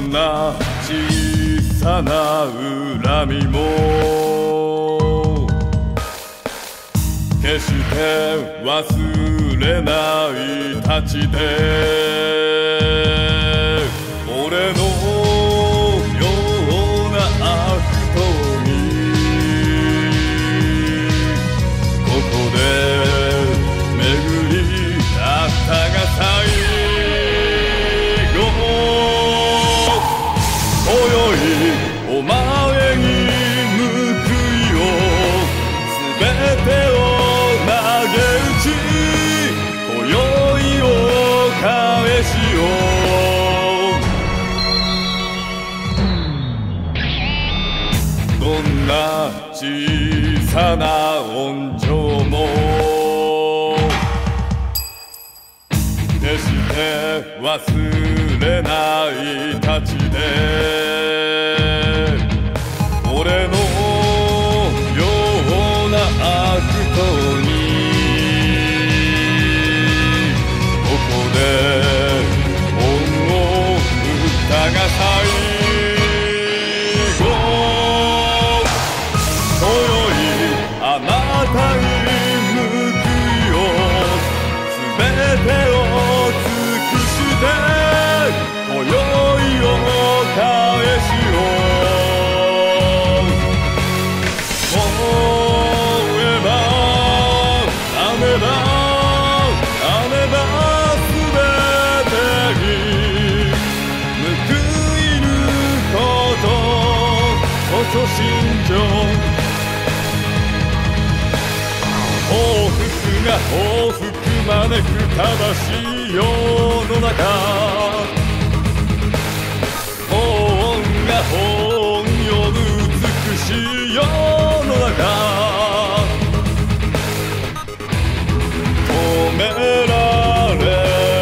んな小さな恨みも決して忘れないたちで俺のような人にここで巡り合ったが最後今宵お前に報いを全てを投げ打ち今宵を返しようどんな小さな恩情も決して忘れないたちで俺のような人にここで恩を売ったが最後今宵あなたに報いを全てを尽くして今宵を返しよう思えばあめばすべてに報いることこそ信条報復が報復招く正しい世の中法恩が法恩呼ぶ美しい世の中止められ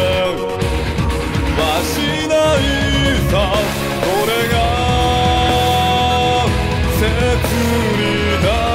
はしないさこれが摂理だ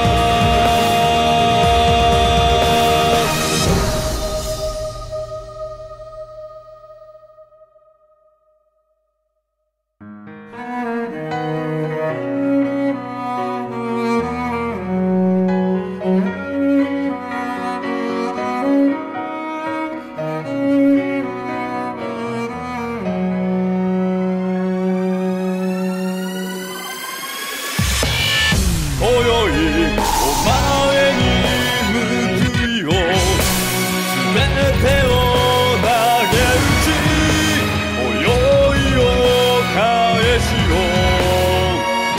今宵お前に報いを全てを投げ打ち今宵を返しよう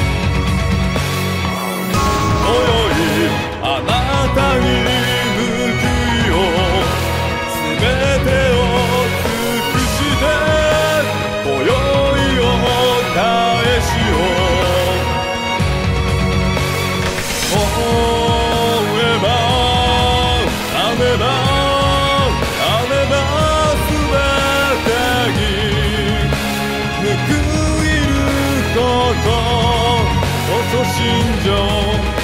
今宵あなたに報いを全てを尽くして今宵を返しよう思えばあめばすべてに報いることこそ信条